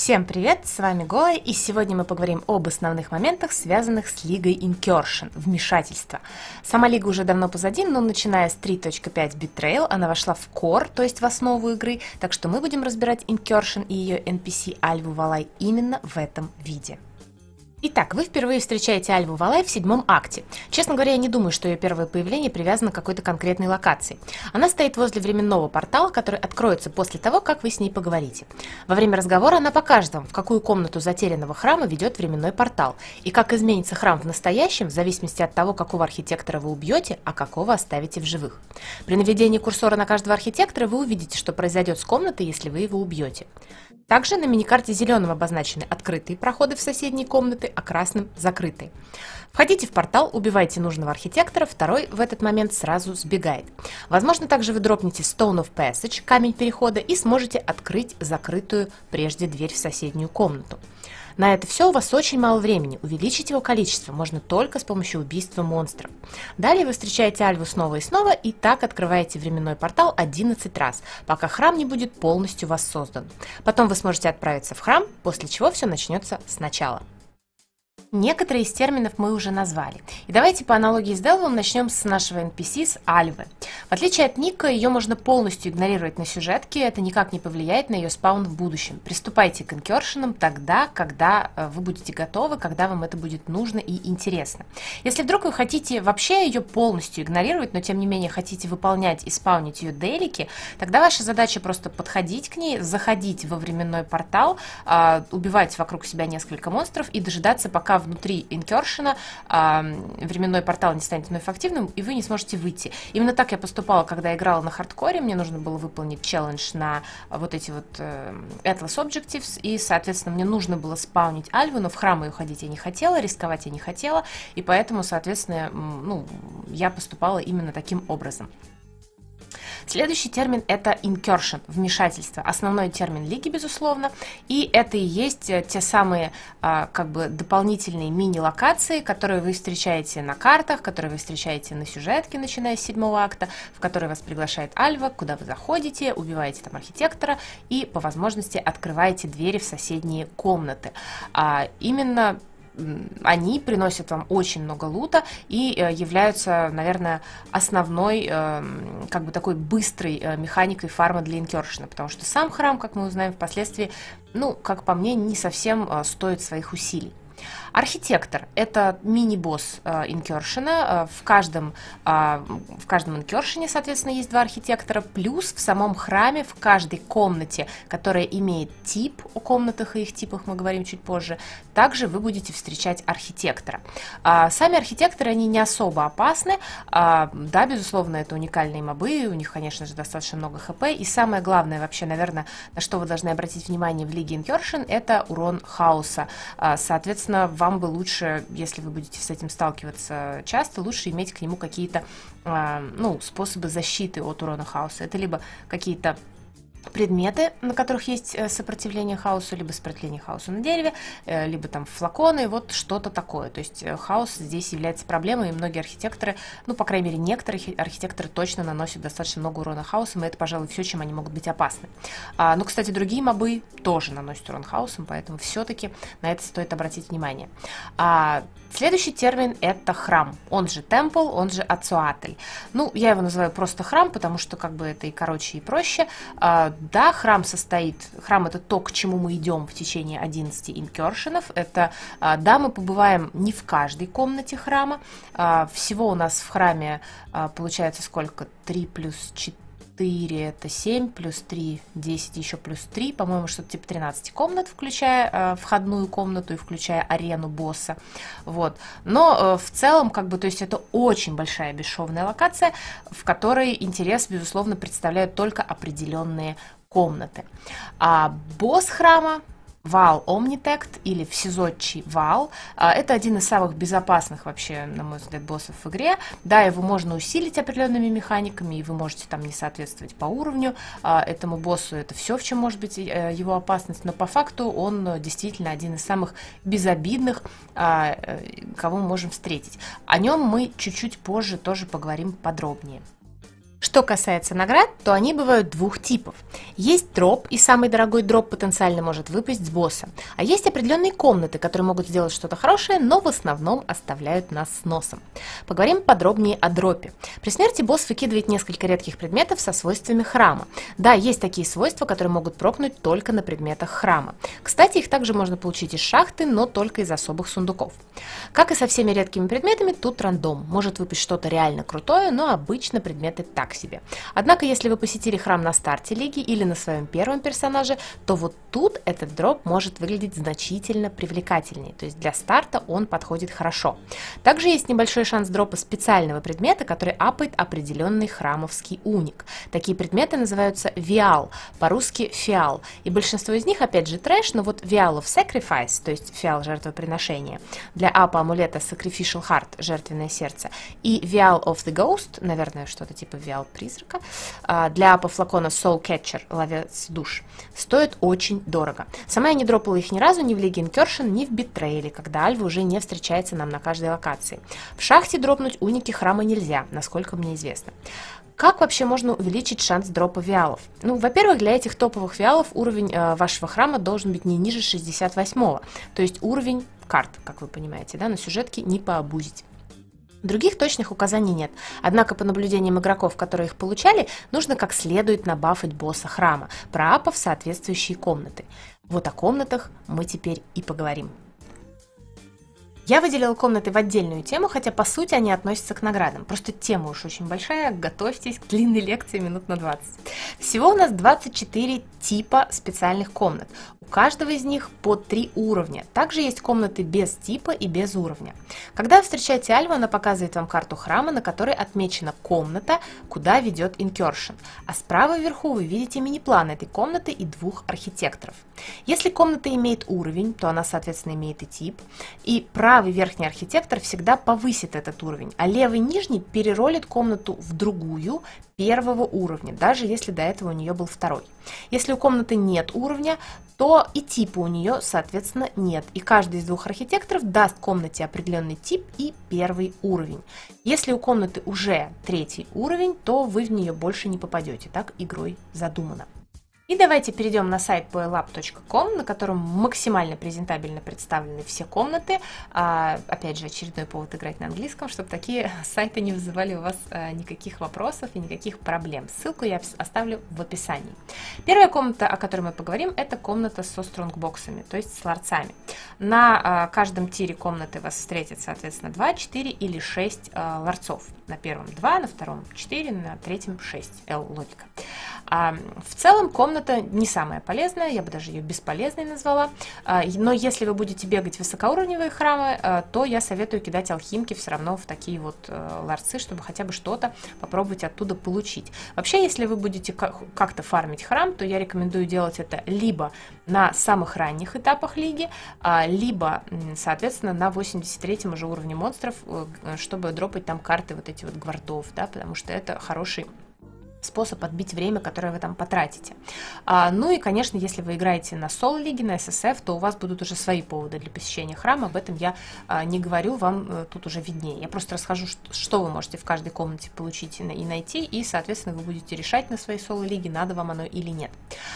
Всем привет, с вами Голая, и сегодня мы поговорим об основных моментах, связанных с лигой Incursion, вмешательство. Сама лига уже давно позади, но начиная с 3.5 Betrayal она вошла в core, то есть в основу игры, так что мы будем разбирать Incursion и ее NPC Альву Валай именно в этом виде. Итак, вы впервые встречаете Альву Валай в 7-м акте. Честно говоря, я не думаю, что ее первое появление привязано к какой-то конкретной локации. Она стоит возле временного портала, который откроется после того, как вы с ней поговорите. Во время разговора она покажет вам, в какую комнату затерянного храма ведет временной портал, и как изменится храм в настоящем, в зависимости от того, какого архитектора вы убьете, а какого оставите в живых. При наведении курсора на каждого архитектора вы увидите, что произойдет с комнатой, если вы его убьете. Также на миникарте зеленым обозначены открытые проходы в соседние комнаты, а красным закрытые. Входите в портал, убивайте нужного архитектора, второй в этот момент сразу сбегает. Возможно, также вы дропнете Stone of Passage, камень перехода, и сможете открыть закрытую прежде дверь в соседнюю комнату. На это все у вас очень мало времени, увеличить его количество можно только с помощью убийства монстров. Далее вы встречаете Альву снова и снова, и так открываете временной портал 11 раз, пока храм не будет полностью воссоздан. Потом вы сможете отправиться в храм, после чего все начнется сначала. Некоторые из терминов мы уже назвали. И давайте по аналогии с Делвом начнем с нашего NPC, с Альвы. В отличие от Ника, ее можно полностью игнорировать на сюжетке, это никак не повлияет на ее спаун в будущем. Приступайте к инкершенам тогда, когда вы будете готовы, когда вам это будет нужно и интересно. Если вдруг вы хотите вообще ее полностью игнорировать, но тем не менее хотите выполнять и спаунить ее дейлики, тогда ваша задача просто подходить к ней, заходить во временной портал, убивать вокруг себя несколько монстров и дожидаться, пока внутри инкершена временной портал не станет вновь активным, и вы не сможете выйти. Именно так я поступала, когда играла на хардкоре. Мне нужно было выполнить челлендж на вот эти вот Atlas Objectives, и, соответственно, мне нужно было спаунить Альву, но в храм ее ходить я не хотела, рисковать я не хотела, и поэтому, соответственно, я поступала именно таким образом. Следующий термин – это incursion, вмешательство. Основной термин лиги, безусловно. И это и есть те самые дополнительные мини-локации, которые вы встречаете на картах, которые вы встречаете на сюжетке, начиная с 7-го акта, в который вас приглашает Альва, куда вы заходите, убиваете там архитектора и по возможности открываете двери в соседние комнаты. Именно они приносят вам очень много лута и являются, наверное, основной, такой быстрой механикой фарма для инкершена, потому что сам храм, как мы узнаем впоследствии, как по мне, не совсем стоит своих усилий. Архитектор – это мини-босс инкершена. В каждом инкершене, соответственно, есть два архитектора, плюс в самом храме, в каждой комнате, которая имеет тип, о комнатах и их типах мы говорим чуть позже, также вы будете встречать архитектора. Сами архитекторы, они не особо опасны. Да, безусловно, это уникальные мобы, у них, конечно же, достаточно много хп, и самое главное, вообще, наверное, на что вы должны обратить внимание в лиге Incursion, это урон хаоса. Соответственно, вам бы лучше, если вы будете с этим сталкиваться часто, лучше иметь к нему какие-то способы защиты от урона хаоса. Это либо какие-то предметы, на которых есть сопротивление хаосу, либо сопротивление хаосу на дереве, либо там флаконы, вот что-то такое. То есть хаос здесь является проблемой, и многие архитекторы, по крайней мере, некоторые архитекторы точно наносят достаточно много урона хаосом, и это, пожалуй, все, чем они могут быть опасны. Но, кстати, другие мобы тоже наносят урон хаосом, поэтому все-таки на это стоит обратить внимание. Следующий термин – это храм, он же темпл, он же ацуатль. Я его называю просто храм, потому что это и короче, и проще. Да, храм это то, к чему мы идем в течение 11 инкершенов. Это, да, мы побываем не в каждой комнате храма. Всего у нас в храме получается сколько? 3 плюс 4. 4 это 7, плюс 3, 10, еще плюс 3, по-моему, что-то типа 13 комнат, включая входную комнату и включая арену босса. Вот. Но в целом, то есть это очень большая бесшовная локация, в которой интерес, безусловно, представляют только определенные комнаты. А босс храма, Ваал Омнитект или Всезодчий Ваал, это один из самых безопасных вообще, на мой взгляд, боссов в игре. Да, его можно усилить определенными механиками, и вы можете там не соответствовать по уровню этому боссу, это все, в чем может быть его опасность, но по факту он действительно один из самых безобидных, кого мы можем встретить. О нем мы чуть-чуть позже тоже поговорим подробнее. Что касается наград, то они бывают двух типов. Есть дроп, и самый дорогой дроп потенциально может выпасть с босса. А есть определенные комнаты, которые могут сделать что-то хорошее, но в основном оставляют нас с носом. Поговорим подробнее о дропе. При смерти босс выкидывает несколько редких предметов со свойствами храма. Да, есть такие свойства, которые могут прокнуть только на предметах храма. Кстати, их также можно получить из шахты, но только из особых сундуков. Как и со всеми редкими предметами, тут рандом. Может выпасть что-то реально крутое, но обычно предметы так себе. Однако, если вы посетили храм на старте лиги или на своем первом персонаже, то вот тут этот дроп может выглядеть значительно привлекательнее. То есть для старта он подходит хорошо. Также есть небольшой шанс дропа специального предмета, который апает определенный храмовский уник. Такие предметы называются виал, по-русски фиал. И большинство из них, опять же, трэш, но вот Vial of Sacrifice, то есть фиал жертвоприношения, для апа амулета Sacrificial Heart, жертвенное сердце, и Vial of the Ghost, наверное, что-то типа Vial призрака, для апа флакона Soul Catcher, ловец душ, стоит очень дорого. Сама я не дропала их ни разу ни в Лиге Incursion, ни в Битрейле, когда Альва уже не встречается нам на каждой локации. В шахте дропнуть уники храма нельзя, насколько мне известно. Как вообще можно увеличить шанс дропа виалов? Ну, во-первых, для этих топовых виалов уровень вашего храма должен быть не ниже 68-го, то есть уровень карт, как вы понимаете, да, на сюжетке не пообузить. Других точных указаний нет, однако по наблюдениям игроков, которые их получали, нужно как следует набафать босса храма, проапав соответствующие комнаты. Вот о комнатах мы теперь и поговорим. Я выделила комнаты в отдельную тему, хотя по сути они относятся к наградам. Просто тема уж очень большая, готовьтесь к длинной лекции минут на 20. Всего у нас 24 типа специальных комнат. У каждого из них по 3 уровня. Также есть комнаты без типа и без уровня. Когда вы встречаете Альву, она показывает вам карту храма, на которой отмечена комната, куда ведет Incursion. А справа вверху вы видите мини-план этой комнаты и 2 архитекторов. Если комната имеет уровень, то она, соответственно, имеет и тип. И правый верхний архитектор всегда повысит этот уровень, а левый нижний переролит комнату в другую, первого уровня, даже если до этого у нее был второй. Если у комнаты нет уровня, то и типа у нее, соответственно, нет. И каждый из 2 архитекторов даст комнате определенный тип и первый уровень. Если у комнаты уже 3-й уровень, то вы в нее больше не попадете. Так игрой задумано. И давайте перейдем на сайт poelab.com, на котором максимально презентабельно представлены все комнаты. Опять же, очередной повод играть на английском, чтобы такие сайты не вызывали у вас никаких вопросов и никаких проблем. Ссылку я оставлю в описании. Первая комната, о которой мы поговорим, это комната со стронгбоксами, то есть с ларцами. На каждом тире комнаты вас встретит, соответственно, 2, 4 или 6 ларцов. На первом 2, на втором 4, на третьем 6. Логика. В целом комната не самая полезная, я бы даже ее бесполезной назвала, но если вы будете бегать в высокоуровневые храмы, то я советую кидать алхимки все равно в такие вот ларцы, чтобы хотя бы что-то попробовать оттуда получить. Вообще, если вы будете как-то фармить храм, то я рекомендую делать это либо на самых ранних этапах лиги, либо, соответственно, на 83-м уже уровне монстров, чтобы дропать там карты вот эти вот гвардов, да, потому что это хороший способ отбить время, которое вы там потратите. Ну и, конечно, если вы играете на соло-лиге, на SSF, то у вас будут уже свои поводы для посещения храма. Об этом я не говорю, вам тут уже виднее. Я просто расскажу, что вы можете в каждой комнате получить и найти, и, соответственно, вы будете решать на своей соло-лиге, надо вам оно или нет.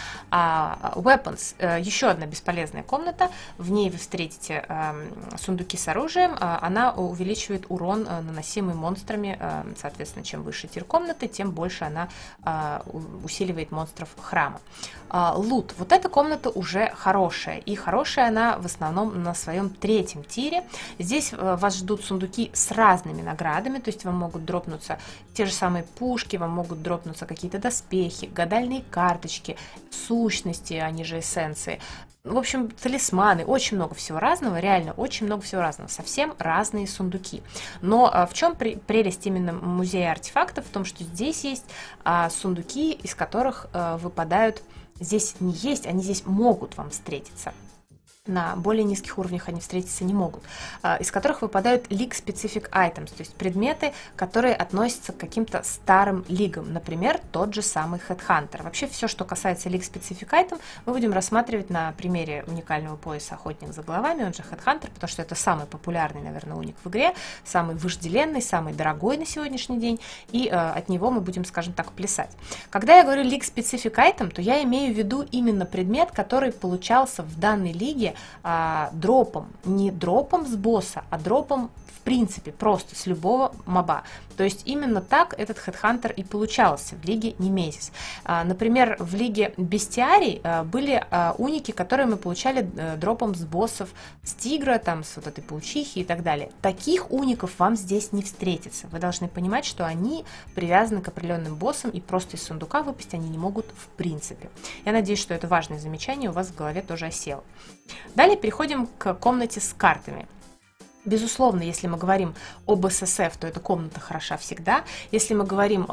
Weapons. Еще одна бесполезная комната. В ней вы встретите сундуки с оружием. Она увеличивает урон, наносимый монстрами. Соответственно, чем выше тир комнаты, тем больше она усиливает монстров храма. Лут. Вот эта комната уже хорошая. И хорошая она в основном на своем 3-м тире. Здесь вас ждут сундуки с разными наградами. То есть вам могут дропнуться те же самые пушки, вам могут дропнуться какие-то доспехи, гадальные карточки, сущности, они же эссенции. В общем, талисманы, очень много всего разного, реально очень много всего разного, совсем разные сундуки. Но в чем прелесть именно музея артефактов? В том, что здесь есть сундуки, из которых выпадают, здесь не есть, они здесь могут вам встретиться. на более низких уровнях они встретиться не могут, из которых выпадают league-specific items, то есть предметы, которые относятся к каким-то старым лигам, например, тот же самый Headhunter. Вообще все, что касается league-specific item, мы будем рассматривать на примере уникального пояса Охотник за головами, он же Headhunter, потому что это самый популярный, наверное, уник в игре, самый вожделенный, самый дорогой на сегодняшний день, и от него мы будем, скажем так, плясать. Когда я говорю league-specific item, то я имею в виду именно предмет, который получался в данной лиге дропом, не дропом с босса, а дропом в принципе, просто с любого моба. То есть именно так этот Headhunter и получался в лиге Немезис. Например, в лиге Бестиарий были уники, которые мы получали дропом с боссов, с тигра, там, с вот этой паучихи и так далее. Таких уников вам здесь не встретится. Вы должны понимать, что они привязаны к определенным боссам, и просто из сундука выпасть они не могут в принципе. Я надеюсь, что это важное замечание у вас в голове тоже осело. Далее переходим к комнате с картами. Безусловно, если мы говорим об ССФ, то эта комната хороша всегда. Если мы говорим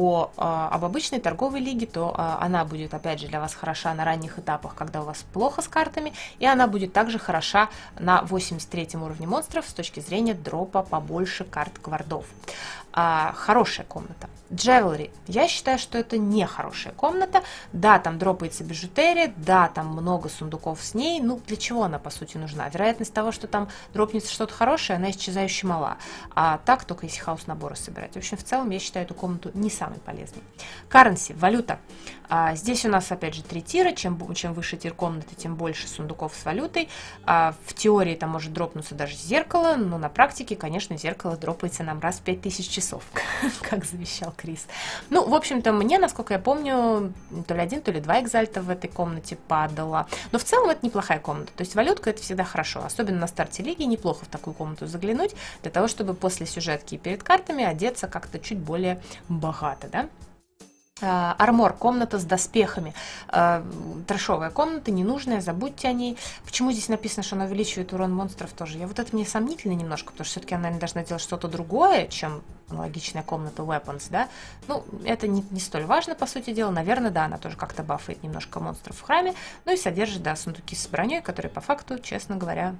об обычной торговой лиге, то она будет, опять же, для вас хороша на ранних этапах, когда у вас плохо с картами, и она будет также хороша на 83 уровне монстров с точки зрения дропа побольше карт гвардов. Хорошая комната. Джевелри. Я считаю, что это не хорошая комната. Да, там дропается бижутерия, да, там много сундуков с ней. Ну, для чего она, по сути, нужна? Вероятность того, что там дропнется что-то хорошее, она исчезающе мала. А так, только если хаос-наборы собирать. В общем, в целом, я считаю эту комнату не самой полезной. Currency, валюта. Здесь у нас, опять же, 3 тира. Чем выше тир комнаты, тем больше сундуков с валютой. В теории там может дропнуться даже зеркало, но на практике, конечно, зеркало дропается нам раз в 5000 часов, как завещал Крис. Ну, в общем-то, мне, насколько я помню, то ли 1, то ли 2 экзальта в этой комнате падало. Но в целом это неплохая комната. То есть валютка — это всегда хорошо. Особенно на старте лиги неплохо в такую комнату заглянуть, для того, чтобы после сюжетки и перед картами одеться как-то чуть более богато, да? Армор, комната с доспехами. Трэшовая комната, ненужная, забудьте о ней. Почему здесь написано, что она увеличивает урон монстров тоже? Вот это мне сомнительно немножко, потому что все-таки она, наверное, должна делать что-то другое, чем аналогичная комната Weapons, да? Ну, это не столь важно, по сути дела. Наверное, да, она тоже как-то бафает немножко монстров в храме, ну и содержит, да, сундуки с броней, которые по факту, честно говоря,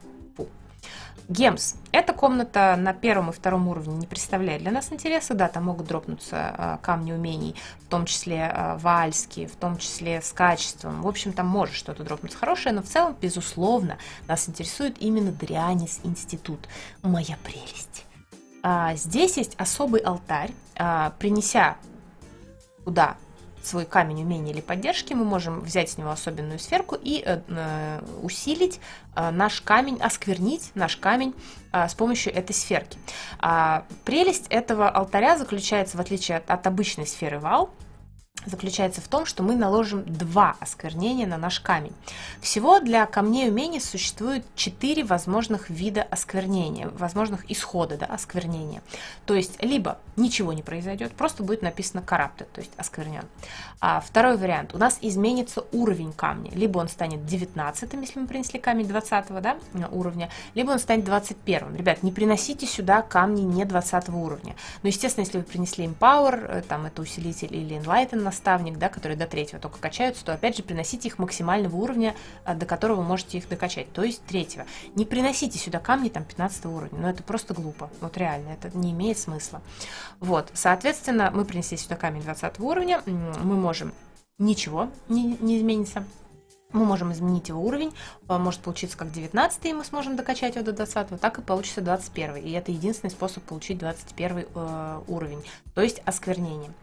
Гемс. Эта комната на 1 и 2 уровне не представляет для нас интереса. Да, там могут дропнуться камни умений, в том числе ваальские, в том числе с качеством. В общем, там может что-то дропнуться хорошее, но в целом, безусловно, нас интересует именно Дрианис Институт. Моя прелесть. Здесь есть особый алтарь. Принеся туда свой камень умения или поддержки, мы можем взять с него особенную сферку и усилить наш камень, осквернить наш камень с помощью этой сферки. Прелесть этого алтаря заключается, в отличие от обычной сферы вал, заключается в том, что мы наложим 2 осквернения на наш камень. Всего для камней умений существует 4 возможных вида осквернения, возможных исхода, да, осквернения. То есть, либо ничего не произойдет, просто будет написано corrupted, то есть осквернен. Второй вариант. У нас изменится уровень камня. Либо он станет 19, если мы принесли камень 20, да, уровня, либо он станет 21. Ребят, не приносите сюда камни не 20 уровня. Но, естественно, если вы принесли Empower, там это усилитель или Enlighten наставник, да, которые до 3 только качаются, то опять же приносите их максимального уровня, до которого вы можете их докачать, то есть 3. Не приносите сюда камни там 15 уровня, но это просто глупо, вот реально, это не имеет смысла. Вот, соответственно, мы принесли сюда камень 20 уровня, мы можем, ничего не изменится. Мы можем изменить его уровень, может получиться как 19, и мы сможем докачать его до 20, так и получится 21. И это единственный способ получить 21 уровень, то есть осквернение.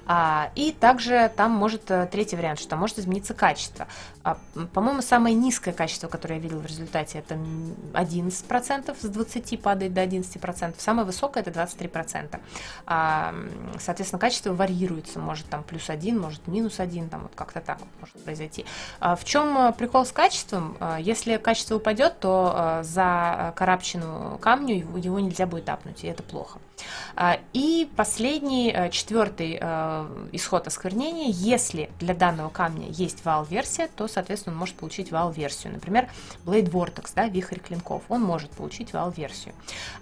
И также там может, 3 вариант, что там может измениться качество. По-моему, самое низкое качество, которое я видела в результате, это 11%, с 20 падает до 11%. Самое высокое это 23%. Соответственно, качество варьируется, может там +1, может -1, там вот как-то так может произойти. В чем прикол с качеством? Если качество упадет, то за коррупчену камню его нельзя будет апнуть, и это плохо. И последний, 4 исход осквернения. Если для данного камня есть вал-версия, то, соответственно, он может получить вал-версию. Например, Blade Vortex, да, вихрь клинков, он может получить вал-версию.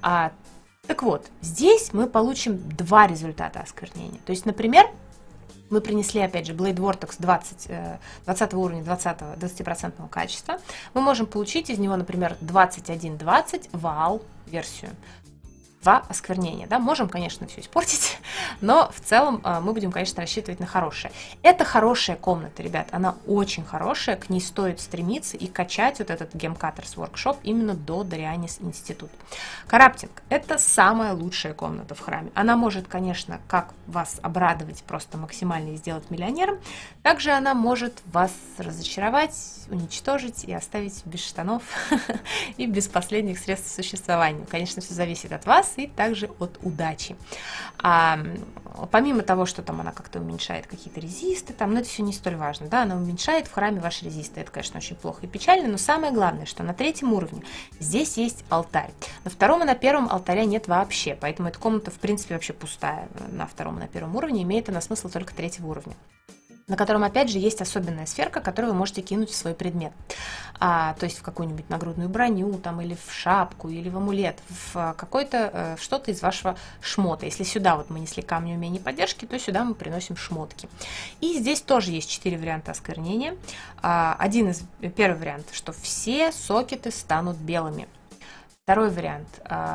Так вот, здесь мы получим 2 результата осквернения. То есть, например, Мы принесли, опять же, Blade Vortex 20 уровня, 20% качества. Мы можем получить из него, например, 2120 вал-версию. 2 осквернения, да, можем, конечно, все испортить, но в целом мы будем, конечно, рассчитывать на хорошее. Это хорошая комната, ребят, она очень хорошая, к ней стоит стремиться и качать вот этот Gem Cutters Workshop именно до Dorianis Institute. Караптинг – это самая лучшая комната в храме. Она может, конечно, как вас обрадовать просто максимально и сделать миллионером, также она может вас разочаровать, уничтожить и оставить без штанов и без последних средств существования. Конечно, все зависит от вас и также от удачи. Помимо того, что там она как-то уменьшает какие-то резисты, там, но это все не столь важно, да, она уменьшает в храме ваши резисты, это, конечно, очень плохо и печально, но самое главное, что на 3-м уровне здесь есть алтарь. На 2-м и на 1-м алтаря нет вообще, поэтому эта комната, в принципе, вообще пустая на 2-м и на 1-м уровне, имеет она смысл только 3-го уровня, на котором, опять же, есть особенная сферка, которую вы можете кинуть в свой предмет. То есть в какую-нибудь нагрудную броню, там, или в шапку, или в амулет, в какой-то, в что-то из вашего шмота. Если сюда вот мы несли камни умения и поддержки, то сюда мы приносим шмотки. И здесь тоже есть 4 варианта осквернения. Первый вариант, что все сокеты станут белыми. Второй вариант,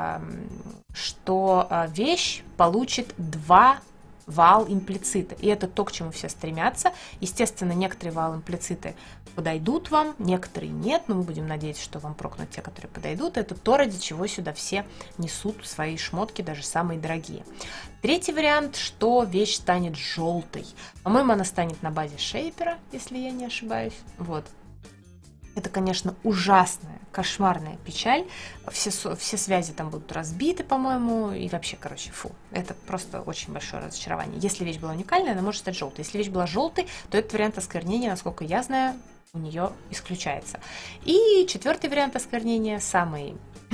что вещь получит 2 вал-имплицита. И это то, к чему все стремятся. Естественно, некоторые вал-имплициты подойдут вам, некоторые нет, но мы будем надеяться, что вам прокнут те, которые подойдут. Это то, ради чего сюда все несут свои шмотки, даже самые дорогие. 3-й вариант, что вещь станет желтой. По-моему, она станет на базе шейпера, если я не ошибаюсь. Вот. Это, конечно, ужасная, кошмарная печаль. Все связи там будут разбиты, по-моему, и вообще, короче, фу. Это просто очень большое разочарование. Если вещь была уникальная, она может стать желтой. Если вещь была желтой, то этот вариант осквернения, насколько я знаю, у нее исключается. И 4-й вариант осквернения, самый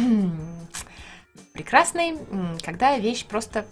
прекрасный, когда вещь просто...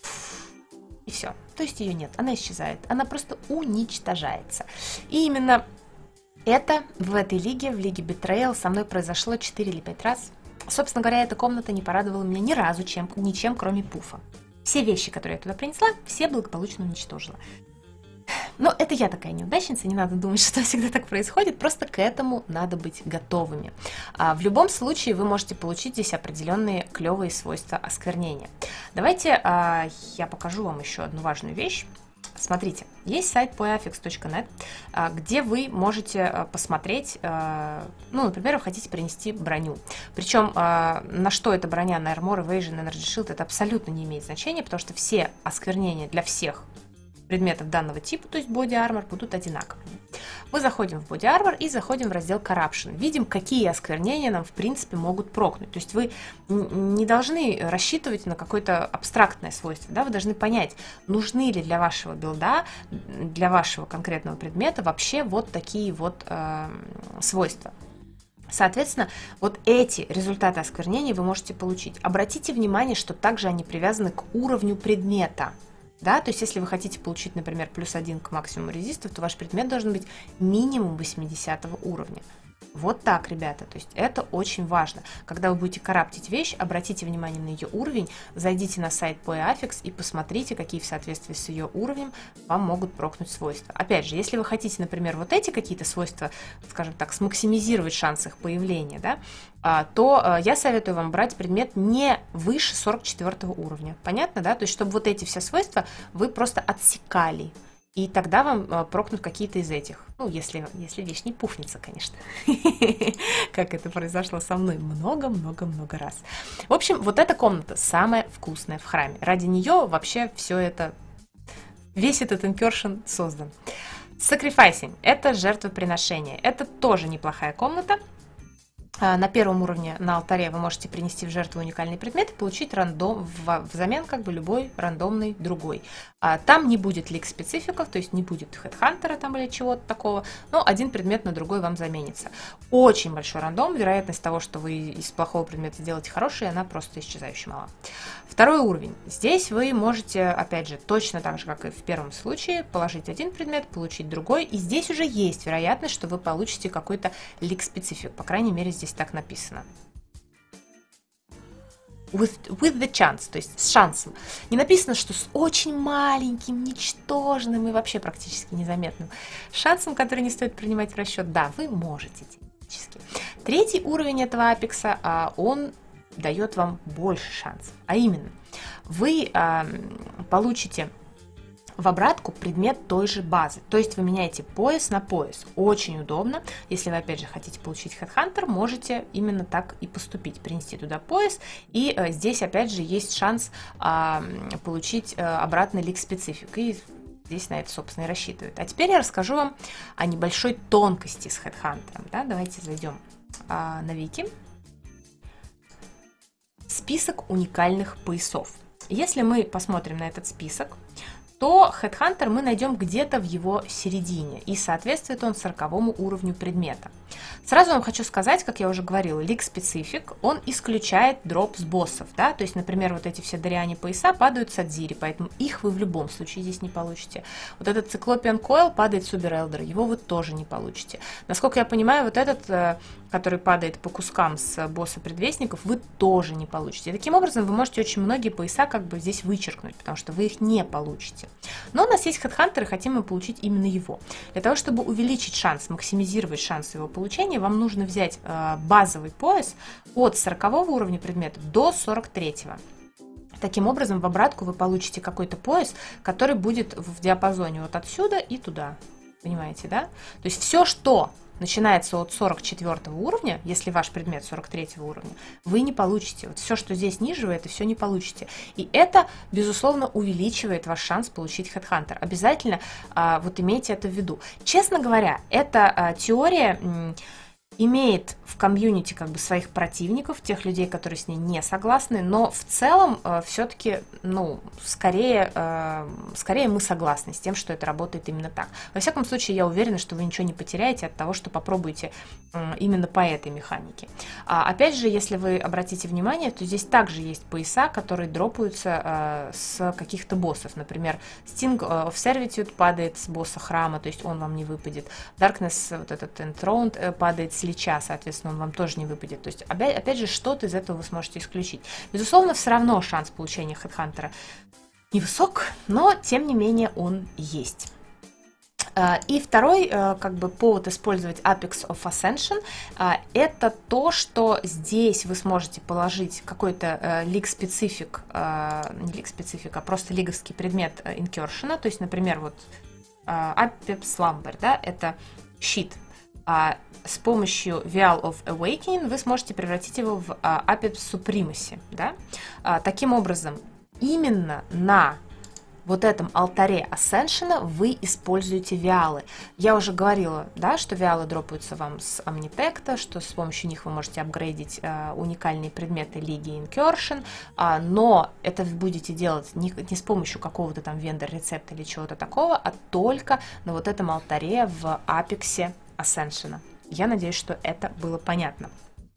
И все. То есть ее нет, она исчезает, она просто уничтожается. И именно... Это в этой лиге, в лиге Betrayal, со мной произошло 4 или 5 раз. Собственно говоря, эта комната не порадовала меня ни разу ничем, кроме пуфа. Все вещи, которые я туда принесла, все благополучно уничтожила. Но это я такая неудачница, не надо думать, что всегда так происходит, просто к этому надо быть готовыми. В любом случае вы можете получить здесь определенные клевые свойства осквернения. Давайте я покажу вам еще одну важную вещь. Смотрите, есть сайт poeafix.net, где вы можете посмотреть, ну, например, вы хотите принести броню. Причем на что эта броня, на Armor, Evasion, Energy Shield, это абсолютно не имеет значения, потому что все осквернения для всех предметов данного типа, то есть Body Armor, будут одинаковыми. Мы заходим в Body Armor и заходим в раздел Corruption. Видим, какие осквернения нам, в принципе, могут прокнуть. То есть вы не должны рассчитывать на какое-то абстрактное свойство, да? Вы должны понять, нужны ли для вашего билда, для вашего конкретного предмета вообще вот такие вот свойства. Соответственно, вот эти результаты осквернения вы можете получить. Обратите внимание, что также они привязаны к уровню предмета. Да, то есть, если вы хотите получить, например, +1 к максимуму резистов, то ваш предмет должен быть минимум 80 уровня. Вот так, ребята, то есть это очень важно. Когда вы будете караптить вещь, обратите внимание на ее уровень, зайдите на сайт PoeAffix и посмотрите, какие в соответствии с ее уровнем вам могут прокнуть свойства. Опять же, если вы хотите, например, вот эти какие-то свойства, скажем так, смаксимизировать шанс их появления, да, то я советую вам брать предмет не выше 44 уровня. Понятно, да? То есть, чтобы вот эти все свойства вы просто отсекали. И тогда вам прокнут какие-то из этих. Ну, если вещь не пуфнется, конечно. Как это произошло со мной много-много-много раз. В общем, вот эта комната самая вкусная в храме. Ради нее вообще все это, весь этот инкершн создан. Sacrificing – это жертвоприношение. Это тоже неплохая комната. На первом уровне на алтаре вы можете принести в жертву уникальный предмет и получить рандом взамен как бы любой рандомный другой. Там не будет лик-спецификов, то есть не будет хедхантера там или чего-то такого, но один предмет на другой вам заменится. Очень большой рандом, вероятность того, что вы из плохого предмета сделаете хороший, она просто исчезающе мала. Второй уровень. Здесь вы можете, опять же, точно так же, как и в первом случае, положить один предмет, получить другой, и здесь уже есть вероятность, что вы получите какой-то лик-специфик, по крайней мере, здесь так написано. with the chance, то есть с шансом. Не написано, что с очень маленьким, ничтожным и вообще практически незаметным шансом, который не стоит принимать в расчет. Да, вы можете теоретически. Третий уровень этого апекса, он дает вам больше шансов. А именно, вы получите в обратку предмет той же базы. То есть вы меняете пояс на пояс. Очень удобно. Если вы, опять же, хотите получить Headhunter, можете именно так и поступить. Принести туда пояс. И здесь, опять же, есть шанс получить обратный лик-специфик. И здесь на это, собственно, и рассчитывают. А теперь я расскажу вам о небольшой тонкости с Headhunter. Да? Давайте зайдем на Вики. Список уникальных поясов. Если мы посмотрим на этот список, то Headhunter мы найдем где-то в его середине, и соответствует он 40-му уровню предмета. Сразу вам хочу сказать, как я уже говорила, League Specific, он исключает дроп с боссов, да, то есть, например, вот эти все Дариане пояса падают с Адзири, поэтому их вы в любом случае здесь не получите. Вот этот Cyclopean Coil падает с Uber Elder, его вы тоже не получите. Насколько я понимаю, вот этот, который падает по кускам с босса предвестников, вы тоже не получите. И таким образом вы можете очень многие пояса как бы здесь вычеркнуть, потому что вы их не получите. Но у нас есть Headhunter, и хотим мы получить именно его. Для того, чтобы увеличить шанс, максимизировать шанс его получения, вам нужно взять базовый пояс от 40-го уровня предмета до 43-го. Таким образом, в обратку вы получите какой-то пояс, который будет в диапазоне вот отсюда и туда. Понимаете, да? То есть все, что начинается от 44 уровня, если ваш предмет 43 уровня, вы не получите. Вот все, что здесь ниже, вы это все не получите. И это, безусловно, увеличивает ваш шанс получить Headhunter. Обязательно вот имейте это в виду. Честно говоря, эта теория имеет в комьюнити как бы своих противников, тех людей, которые с ней не согласны, но в целом все-таки, ну, скорее мы согласны с тем, что это работает именно так. Во всяком случае, я уверена, что вы ничего не потеряете от того, что попробуете именно по этой механике. Опять же, если вы обратите внимание, то здесь также есть пояса, которые дропаются с каких-то боссов. Например, Sting of Servitude падает с босса храма, то есть он вам не выпадет. Darkness, вот этот Enthroned, падает с Лича, соответственно, он вам тоже не выпадет. То есть, опять же, что-то из этого вы сможете исключить. Безусловно, все равно шанс получения Headhunter невысок, но, тем не менее, он есть. И второй как бы повод использовать Apex of Ascension это то, что здесь вы сможете положить какой-то League Specific, не League Specific, а просто лиговский предмет Incursion, то есть, например, вот Apex Slumber, да, это щит. С помощью Vial of Awakening вы сможете превратить его в Apex Supremacy, да? Таким образом, именно на вот этом алтаре Ascension вы используете виалы. Я уже говорила, да, что виалы дропаются вам с Omnitect, что с помощью них вы можете апгрейдить уникальные предметы Лиги Incursion, но это вы будете делать не с помощью какого-то там вендор-рецепта или чего-то такого, а только на вот этом алтаре в Apex Ascension. Я надеюсь, что это было понятно.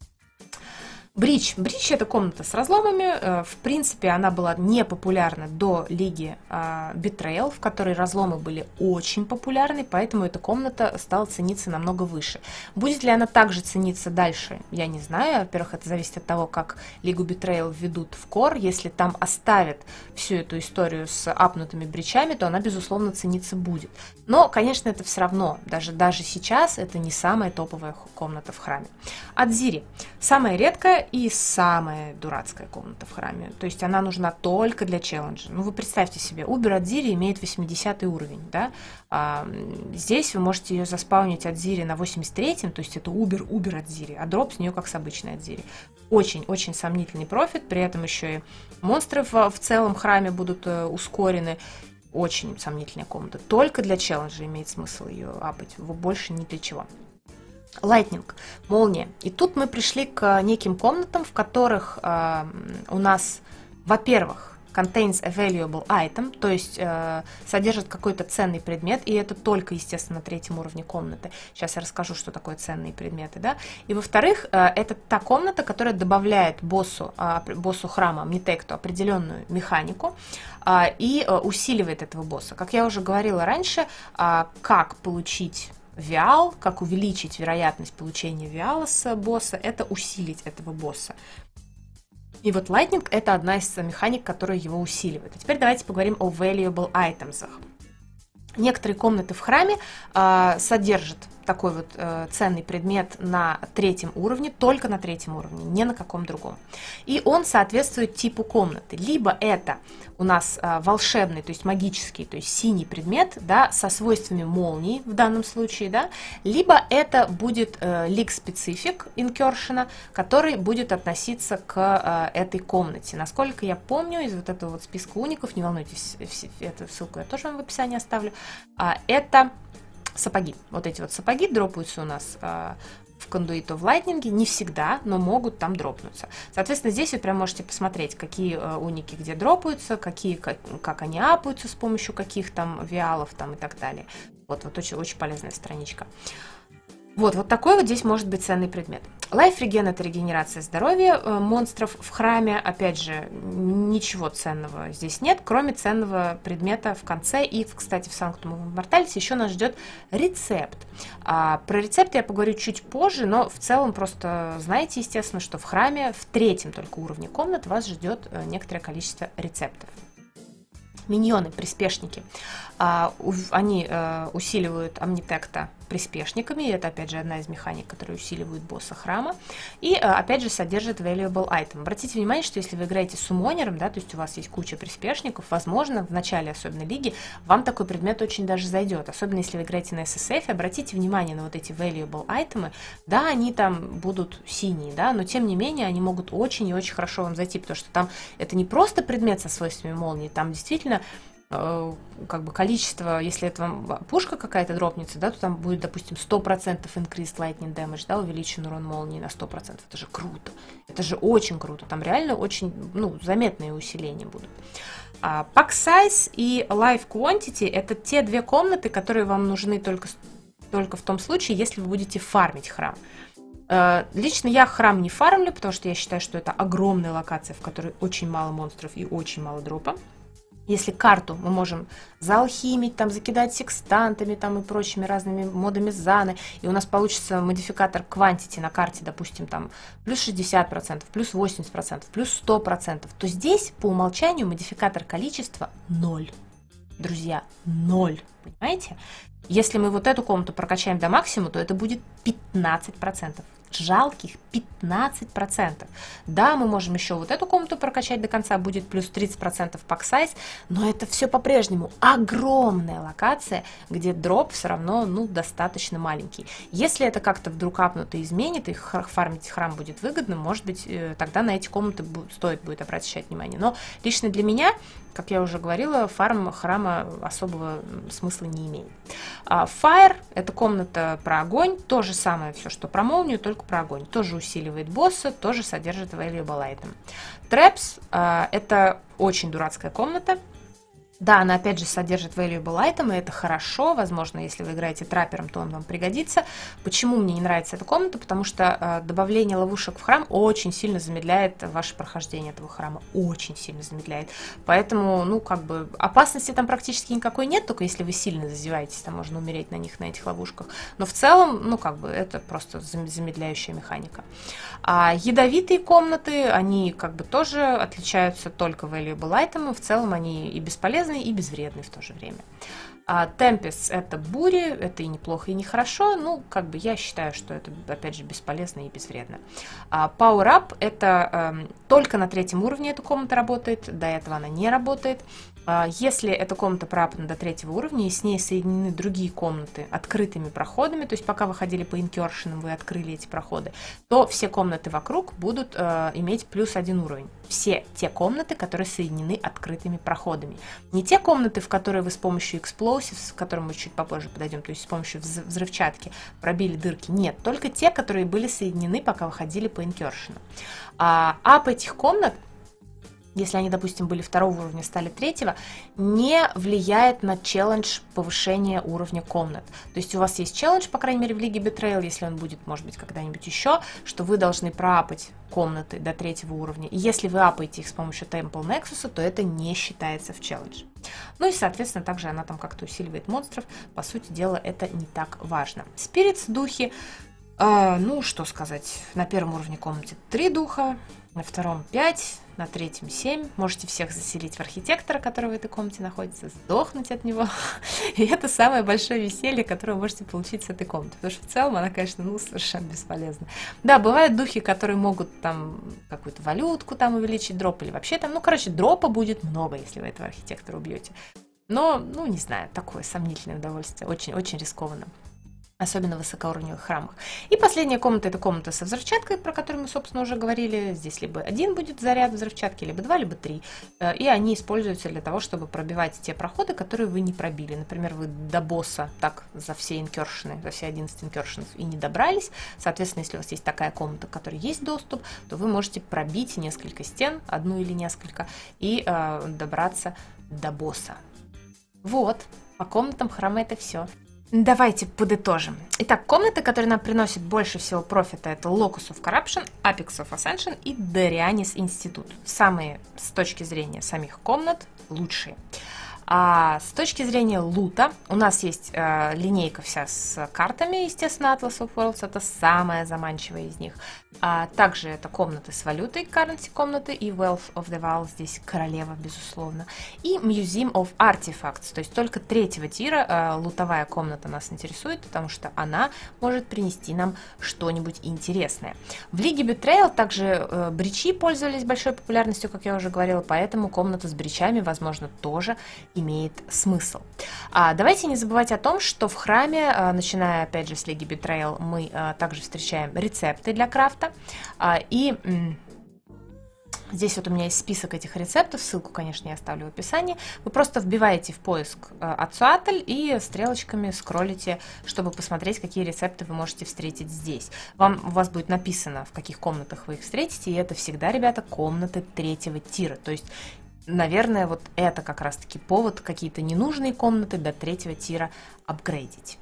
Бридж. Бридж — это комната с разломами. В принципе, она была не популярна до лиги Betrayal, в которой разломы были очень популярны, поэтому эта комната стала цениться намного выше. Будет ли она также цениться дальше, я не знаю. Во-первых, это зависит от того, как лигу Betrayal введут в кор. Если там оставят всю эту историю с апнутыми бричами, то она, безусловно, цениться будет. Но, конечно, это все равно, даже сейчас, это не самая топовая комната в храме. Адзири. Самая редкая и самая дурацкая комната в храме. То есть она нужна только для челленджа. Ну, вы представьте себе, Uber Адзири имеет 80 уровень, да? Здесь вы можете ее заспаунить Адзири на 83-м, то есть это Uber Адзири, а дроп с нее как с обычной Адзири. Очень-очень сомнительный профит, при этом еще и монстры в целом храме будут ускорены. Очень сомнительная комната. Только для челленджа имеет смысл ее апать, больше ни для чего. Lightning, молния. И тут мы пришли к неким комнатам, в которых у нас, во-первых, contains a valuable item, то есть содержит какой-то ценный предмет, и это только, естественно, на третьем уровне комнаты. Сейчас я расскажу, что такое ценные предметы, да. И во-вторых, это та комната, которая добавляет боссу храма Omnitect определенную механику и усиливает этого босса. Как я уже говорила раньше, как получить виал, как увеличить вероятность получения виала с босса, это усилить этого босса. И вот Lightning — это одна из механик, которая его усиливает. А теперь давайте поговорим о valuable items. Некоторые комнаты в храме содержат такой вот ценный предмет на 3-м уровне, только на 3-м уровне, не на каком другом. И он соответствует типу комнаты. Либо это у нас волшебный, то есть магический, то есть синий предмет, да, со свойствами молнии в данном случае, да, либо это будет League Specific Incursion, который будет относиться к этой комнате. Насколько я помню, из вот этого вот списка уников, не волнуйтесь, эту ссылку я тоже вам в описании оставлю, это сапоги. Вот эти вот сапоги дропаются у нас в Conduit of Lightning, не всегда, но могут там дропнуться. Соответственно, здесь вы прям можете посмотреть, какие уники где дропаются, как они апаются, с помощью каких там виалов там и так далее. Вот очень полезная страничка. Вот такой вот здесь может быть ценный предмет. Life Regen — это регенерация здоровья монстров в храме. Опять же, ничего ценного здесь нет, кроме ценного предмета в конце. И, кстати, в Sanctum of Immortality еще нас ждет рецепт. Про рецепт я поговорю чуть позже, но в целом просто знаете, естественно, что в храме в 3-м только уровне комнат вас ждет некоторое количество рецептов. Миньоны, приспешники, они усиливают Omnitecta приспешниками, это опять же одна из механик, которые усиливают босса храма, и опять же содержит valuable item. Обратите внимание, что если вы играете суммонером, да, то есть у вас есть куча приспешников, возможно, в начале особенно лиги вам такой предмет очень даже зайдет, особенно если вы играете на SSF, обратите внимание на вот эти valuable items, да, они там будут синие, да, но тем не менее они могут очень и очень хорошо вам зайти, потому что там это не просто предмет со свойствами молнии, там действительно как бы количество, если это вам пушка какая-то дропнется, да, то там будет, допустим, 100% increased lightning damage, да, увеличен урон молнии на 100%. Это же круто. Это же очень круто. Там реально очень, заметные усиления будут. Pack Size и Life Quantity — это те 2 комнаты, которые вам нужны только в том случае, если вы будете фармить храм. Лично я храм не фармлю, потому что я считаю, что это огромная локация, в которой очень мало монстров и очень мало дропа. Если карту мы можем заалхимить, там, закидать секстантами там, и прочими разными модами Заны, и у нас получится модификатор quantity на карте, допустим, там, плюс 60%, плюс 80%, плюс 100%, то здесь по умолчанию модификатор количества 0. Друзья, 0. Понимаете? Если мы вот эту комнату прокачаем до максимума, то это будет 15%. Жалких 15%. Да, мы можем еще вот эту комнату прокачать до конца, будет плюс 30% pack size, но это все по-прежнему огромная локация, где дроп все равно, достаточно маленький. Если это как-то вдруг апнут и изменит, и фармить храм будет выгодно, может быть, тогда на эти комнаты стоит будет обращать внимание. Но лично для меня, как я уже говорила, фарм храма особого смысла не имеет. Fire — это комната про огонь, то же самое все, что про молнию, только про огонь. Тоже усиливает босса, тоже содержит valuable item. Traps — это очень дурацкая комната. Да, она опять же содержит valuable item, и это хорошо. Возможно, если вы играете траппером, то он вам пригодится. Почему мне не нравится эта комната? Потому что добавление ловушек в храм очень сильно замедляет ваше прохождение этого храма. Очень сильно замедляет. Поэтому, опасности там практически никакой нет, только если вы сильно зазеваетесь, там можно умереть на этих ловушках. Но в целом, это просто замедляющая механика. А ядовитые комнаты, они тоже отличаются только valuable item. В целом они и бесполезны, и безвредный в то же время. Tempest — это бури, это и неплохо, и нехорошо, я считаю, что это, опять же, бесполезно и безвредно. Power Up — это только на 3-м уровне эта комната работает, до этого она не работает. Если эта комната проапана до 3-го уровня, и с ней соединены другие комнаты открытыми проходами, то есть пока вы ходили по инкершенам, вы открыли эти проходы, то все комнаты вокруг будут иметь плюс 1 уровень. Все те комнаты, которые соединены открытыми проходами. Не те комнаты, в которые вы с помощью explosives, к которым мы чуть попозже подойдем, то есть с помощью взрывчатки пробили дырки. Нет, только те, которые были соединены, пока вы ходили по инкершенам. Ап этих комнат, если они, допустим, были 2-го уровня, стали 3-го, не влияет на челлендж повышения уровня комнат. То есть у вас есть челлендж, по крайней мере, в Лиге Betrayal, если он будет, может быть, когда-нибудь еще, что вы должны проапать комнаты до 3-го уровня. И если вы апаете их с помощью Temple Nexus, то это не считается в челлендж. И, соответственно, также она там как-то усиливает монстров. По сути дела, это не так важно. Spirits, духи. Ну, что сказать, на первом уровне комнаты 3 духа, на втором 5, на третьем 7. Можете всех заселить в архитектора, который в этой комнате находится, сдохнуть от него. И это самое большое веселье, которое вы можете получить с этой комнаты. Потому что в целом она, конечно, ну, совершенно бесполезна. Да, бывают духи, которые могут там какую-то валютку там увеличить, дроп, или вообще там, ну, короче, дропа будет много, если вы этого архитектора убьете. Но, ну, не знаю, такое сомнительное удовольствие, очень-очень рискованно. Особенно в высокоуровневых храмах. И последняя комната — это комната со взрывчаткой, про которую мы, собственно, уже говорили. Здесь либо один будет заряд взрывчатки, либо 2, либо 3. И они используются для того, чтобы пробивать те проходы, которые вы не пробили. Например, вы до босса так за все инкершены, за все 11 инкершенов и не добрались. Соответственно, если у вас есть такая комната, к которой есть доступ, то вы можете пробить несколько стен, одну или несколько, и добраться до босса. Вот, по комнатам храма это все. Давайте подытожим. Итак, комнаты, которые нам приносят больше всего профита, это Locus of Corruption, Apex of Ascension и Darianis Institute. Самые, с точки зрения самих комнат, лучшие. А с точки зрения лута, у нас есть линейка вся с картами, естественно, Atlas of Worlds, это самая заманчивая из них. Также это комнаты с валютой, currency комнаты, и Wealth of the Wild, здесь королева, безусловно. И Museum of Artifacts, то есть только 3-го тира лутовая комната нас интересует, потому что она может принести нам что-нибудь интересное. В Лиге Betrayal также бричи пользовались большой популярностью, как я уже говорила, поэтому комната с бричами, возможно, тоже имеет смысл. Давайте не забывать о том, что в храме, начиная опять же с Лиги Betrayal, мы также встречаем рецепты для крафта. И здесь вот у меня есть список этих рецептов, ссылку, конечно, я оставлю в описании. Вы просто вбиваете в поиск Ацуатль и стрелочками скроллите, чтобы посмотреть, какие рецепты вы можете встретить здесь. У вас будет написано, в каких комнатах вы их встретите, и это всегда, ребята, комнаты 3-го тира. То есть, наверное, вот это как раз-таки повод какие-то ненужные комнаты до 3-го тира апгрейдить.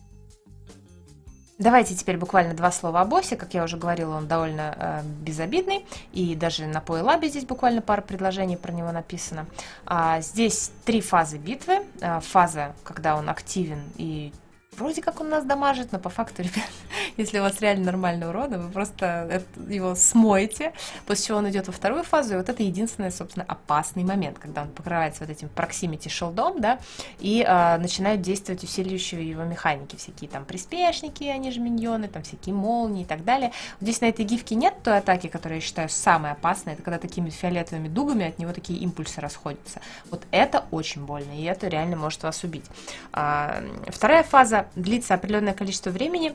Давайте теперь буквально 2 слова о боссе. Как я уже говорила, он довольно безобидный. И даже на PoeLab здесь буквально пара предложений про него написано. Здесь 3 фазы битвы. Фаза, когда он активен и вроде как он нас дамажит, но по факту, ребят, если у вас реально нормальный урон, вы просто его смоете, после чего он идет во вторую фазу, и вот это единственный, собственно, опасный момент, когда он покрывается вот этим proximity шилдом, да, и начинают действовать усиливающие его механики, всякие там приспешники, они же миньоны, там всякие молнии и так далее. Здесь на этой гифке нет той атаки, которую я считаю самой опасной, это когда такими фиолетовыми дугами от него такие импульсы расходятся. Вот это очень больно, и это реально может вас убить. Вторая фаза длится определенное количество времени,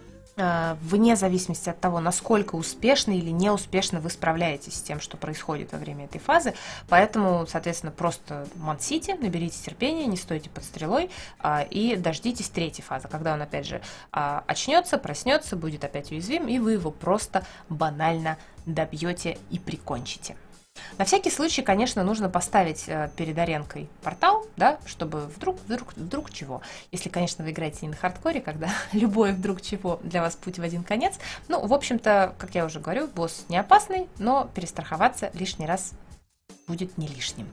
вне зависимости от того, насколько успешно или неуспешно вы справляетесь с тем, что происходит во время этой фазы. Поэтому, соответственно, просто мансите, наберите терпения, не стойте под стрелой и дождитесь 3-й фазы, когда он опять же очнется, проснется, будет опять уязвим, и вы его просто банально добьете и прикончите. На всякий случай, конечно, нужно поставить перед аренкой портал, да, чтобы вдруг чего. Если, конечно, вы играете не на хардкоре, когда любое вдруг чего для вас путь в один конец. Ну, в общем-то, как я уже говорю, босс не опасный, но перестраховаться лишний раз будет не лишним.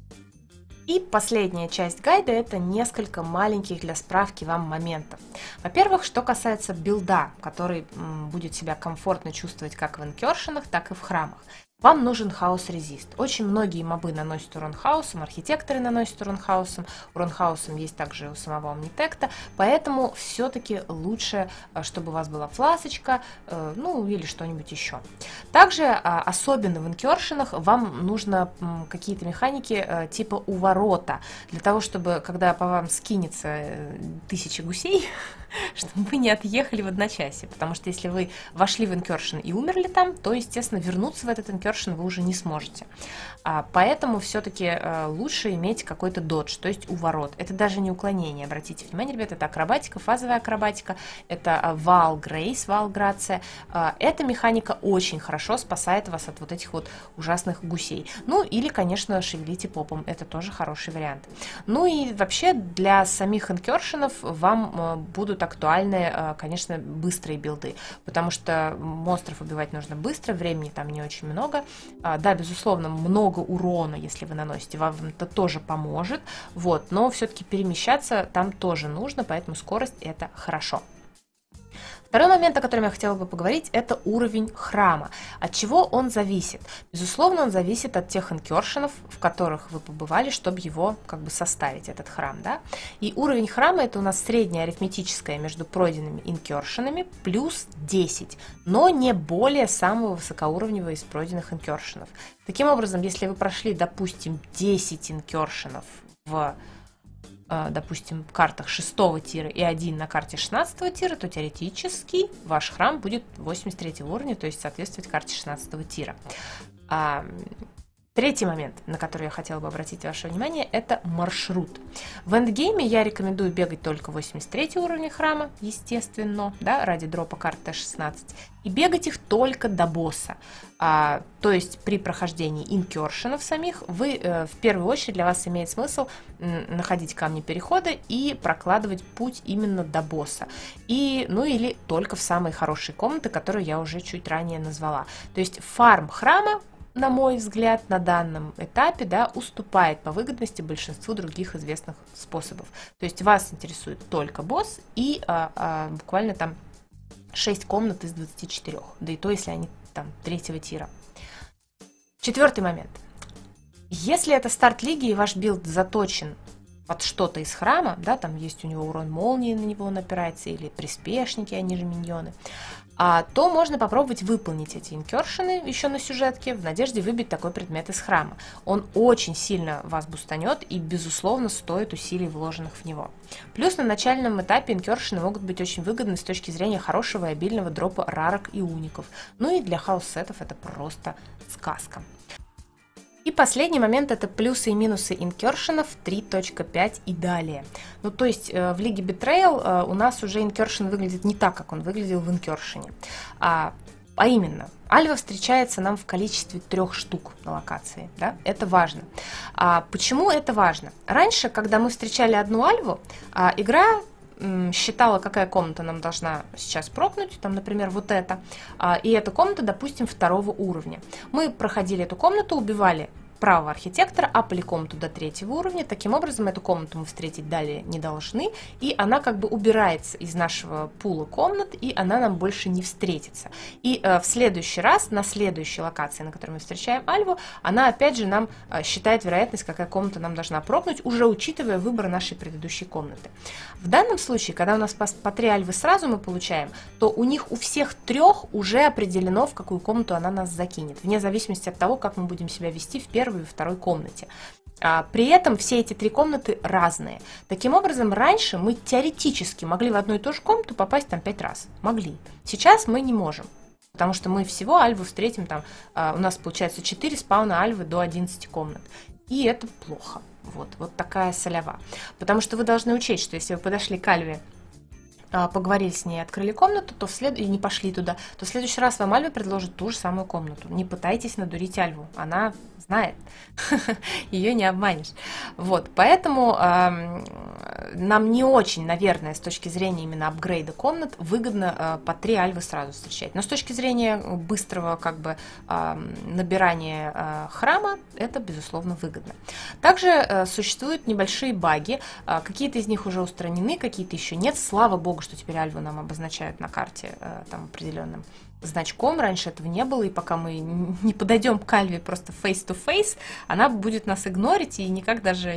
И последняя часть гайда — это несколько маленьких для справки вам моментов. Во-первых, что касается билда, который будет себя комфортно чувствовать как в инкершенах, так и в храмах. Вам нужен хаос резист. Очень многие мобы наносят урон хаосом, архитекторы наносят урон хаосом есть также у самого Омнитекта, поэтому все-таки лучше, чтобы у вас была фласочка, ну или что-нибудь еще. Также, особенно в инкершенах, вам нужно какие-то механики типа уворота, для того, чтобы, когда по вам скинется 1000 гусей, чтобы вы не отъехали в одночасье, потому что если вы вошли в инкершн и умерли там, то, естественно, вернуться в этот инкершн вы уже не сможете. Поэтому все-таки лучше иметь какой-то додж, то есть уворот. Это даже не уклонение, обратите внимание, ребята, это акробатика, фазовая акробатика, это вал грейс, вал грация. Эта механика очень хорошо спасает вас от вот этих вот ужасных гусей. Ну, или, конечно, шевелите попом, это тоже хороший вариант. Ну и вообще для самих инкершенов вам будут актуальны, конечно, быстрые билды, потому что монстров убивать нужно быстро, времени там не очень много. Да, безусловно, много урона, если вы наносите, вам это тоже поможет, вот, но все-таки перемещаться там тоже нужно, поэтому скорость — это хорошо. Второй момент, о котором я хотела бы поговорить, это уровень храма. От чего он зависит? Безусловно, он зависит от тех инкершенов, в которых вы побывали, чтобы его как бы составить, этот храм. Да? И уровень храма это у нас среднее арифметическое между пройденными инкершенами плюс 10, но не более самого высокоуровневого из пройденных инкершенов. Таким образом, если вы прошли, допустим, 10 инкершенов в допустим, картах 6 тира и 1 на карте 16 тира, то теоретически ваш храм будет 83 уровня, то есть соответствовать карте 16 тира. Третий момент, на который я хотела бы обратить ваше внимание, это маршрут. В эндгейме я рекомендую бегать только 83 уровня храма, естественно, да, ради дропа карт Т16, и бегать их только до босса. То есть при прохождении инкершенов самих вы в первую очередь для вас имеет смысл находить камни перехода и прокладывать путь именно до босса. Ну или только в самые хорошие комнаты, которые я уже чуть ранее назвала. То есть фарм храма, на мой взгляд, на данном этапе, да, уступает по выгодности большинству других известных способов. То есть вас интересует только босс и буквально там 6 комнат из 24, да и то, если они там 3-го тира. Четвертый момент. Если это старт лиги и ваш билд заточен под что-то из храма, да, там есть у него урон молнии, на него он опирается, или приспешники, они же миньоны, то можно попробовать выполнить эти инкершены еще на сюжетке в надежде выбить такой предмет из храма. Он очень сильно вас бустанет и, безусловно, стоит усилий, вложенных в него. Плюс на начальном этапе инкершены могут быть очень выгодны с точки зрения хорошего и обильного дропа рарок и уников. Ну и для хаус-сетов это просто сказка. И последний момент это плюсы и минусы инкершенов 3.5 и далее. Ну то есть в лиге Betrayal у нас уже инкершен выглядит не так, как он выглядел в инкершене. А именно, альва встречается нам в количестве 3 штук на локации. Да? Это важно. Почему это важно? Раньше, когда мы встречали одну альву, игра считала, какая комната нам должна сейчас прокнуть, там, например, вот эта, и эта комната, допустим, 2-го уровня. Мы проходили эту комнату, убивали правого архитектора, апали комнату до 3-го уровня. Таким образом, эту комнату мы встретить далее не должны, и она как бы убирается из нашего пула комнат, и она нам больше не встретится. И в следующий раз, на следующей локации, на которой мы встречаем альву, она опять же нам считает вероятность, какая комната нам должна прокнуть, уже учитывая выбор нашей предыдущей комнаты. В данном случае, когда у нас по 3 альвы сразу мы получаем, то у них у всех 3 уже определено, в какую комнату она нас закинет, вне зависимости от того, как мы будем себя вести в первой и второй комнате. При этом все эти 3 комнаты разные. Таким образом, раньше мы теоретически могли в одну и ту же комнату попасть там 5 раз. Могли. Сейчас мы не можем. Потому что мы всего альву встретим там, у нас получается 4 спауна альвы до 11 комнат. И это плохо. Вот такая солява. Потому что вы должны учесть, что если вы подошли к альве, поговорили с ней, открыли комнату, и не пошли туда, то в следующий раз вам альва предложит ту же самую комнату. Не пытайтесь надурить альву, она знает, ее не обманешь. Поэтому нам не очень, наверное, с точки зрения именно апгрейда комнат, выгодно по 3 альвы сразу встречать. Но с точки зрения быстрого набирания храма, это, безусловно, выгодно. Также существуют небольшие баги, какие-то из них уже устранены, какие-то еще нет. Слава богу, что теперь альву нам обозначают на карте там определенным значком. Раньше этого не было, и пока мы не подойдем к альве просто face-to-face, она будет нас игнорить и никак даже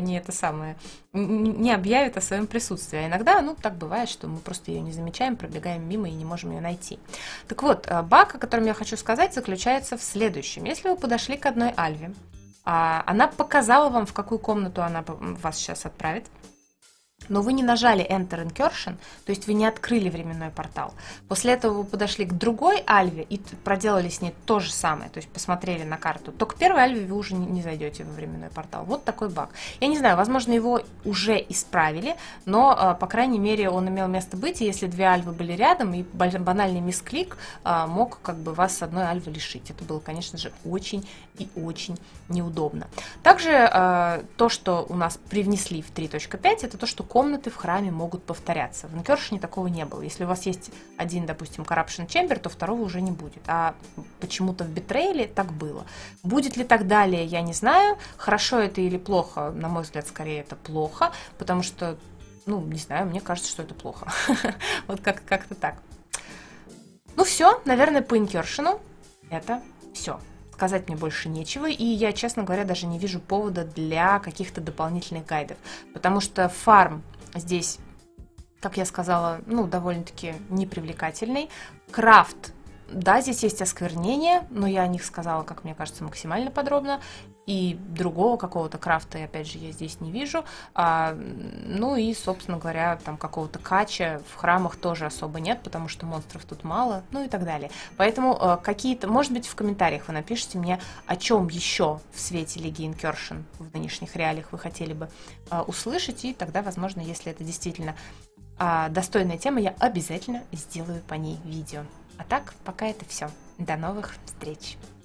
не объявит о своем присутствии. А иногда, так бывает, что мы просто ее не замечаем, пробегаем мимо и не можем ее найти. Так вот, баг, о котором я хочу сказать, заключается в следующем. Если вы подошли к одной альве, она показала вам, в какую комнату она вас сейчас отправит, но вы не нажали Enter Incursion, то есть вы не открыли временной портал. После этого вы подошли к другой альве и проделали с ней то же самое, то есть посмотрели на карту, то к первой альве вы уже не зайдете во временной портал. Вот такой баг. Я не знаю, возможно, его уже исправили, но, по крайней мере, он имел место быть, и если 2 альвы были рядом, и банальный мисклик мог вас с одной альвы лишить. Это было, конечно же, очень и очень неудобно. Также то, что у нас привнесли в 3.5, это то, что комнаты в храме могут повторяться. В инкершене такого не было. Если у вас есть один, допустим, Corruption Chamber, то второго уже не будет. А почему-то в Битрейле так было. Будет ли так далее, я не знаю. Хорошо это или плохо, на мой взгляд, скорее это плохо, потому что, не знаю, мне кажется, что это плохо. Вот как-то так. Ну все, наверное, по Incursion это все. Сказать мне больше нечего, и я, честно говоря, даже не вижу повода для каких-то дополнительных гайдов, потому что фарм здесь, как я сказала, ну, довольно-таки непривлекательный. Крафт, да, здесь есть осквернения, но я о них сказала, как мне кажется, максимально подробно. И другого какого-то крафта, опять же, я здесь не вижу. Ну и, собственно говоря, там какого-то кача в храмах тоже особо нет, потому что монстров тут мало, ну и так далее. Поэтому какие-то, может быть, в комментариях вы напишите мне, о чем еще в свете Лиги Incursion в нынешних реалиях вы хотели бы услышать, и тогда, возможно, если это действительно достойная тема, я обязательно сделаю по ней видео. А так, пока это все. До новых встреч!